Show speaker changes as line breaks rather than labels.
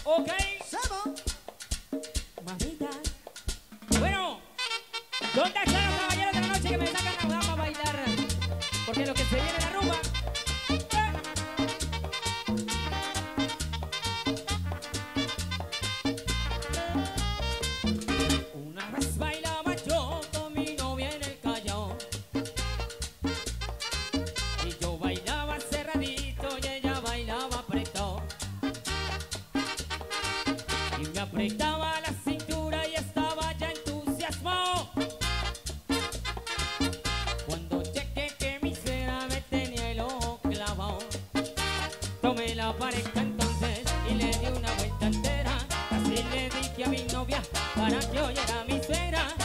Ok.
Sebo.
Mamita. Bueno, ¿dónde están los caballeros de la noche que me sacan la dama a bailar? Porque lo que se viene la rumba. Una vez bailaba yo con mi novia en el Callao. Y yo bailaba cerradito y ella bailaba apretado. Y me apretaba la cintura y estaba ya entusiasmado. Cuando chequé que mi cera me tenía el ojo clavado, tomé la pareja